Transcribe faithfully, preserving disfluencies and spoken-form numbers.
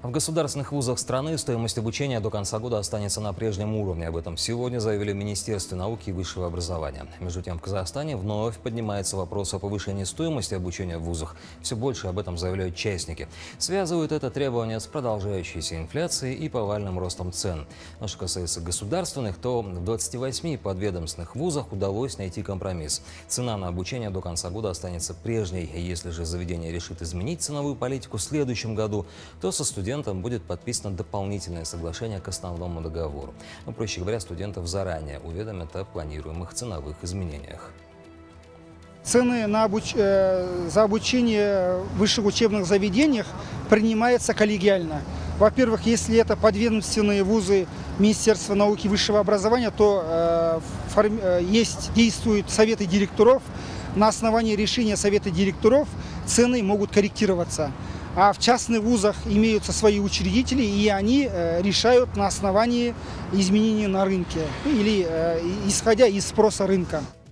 В государственных вузах страны стоимость обучения до конца года останется на прежнем уровне. Об этом сегодня заявили в Министерстве науки и высшего образования. Между тем, в Казахстане вновь поднимается вопрос о повышении стоимости обучения в вузах. Все больше об этом заявляют частники. Связывают это требование с продолжающейся инфляцией и повальным ростом цен. Но что касается государственных, то в двадцати восьми подведомственных вузах удалось найти компромисс. Цена на обучение до конца года останется прежней. Если же заведение решит изменить ценовую политику в следующем году, то со студентами Студентам будет подписано дополнительное соглашение к основному договору. Но, проще говоря, студентов заранее уведомят о планируемых ценовых изменениях. Цены на обуч... за обучение в высших учебных заведениях принимаются коллегиально. Во-первых, если это подведомственные вузы Министерства науки и высшего образования, то э, форм... есть, действуют советы директоров. На основании решения совета директоров цены могут корректироваться. А в частных вузах имеются свои учредители, и они э, решают на основании изменений на рынке или э, исходя из спроса рынка.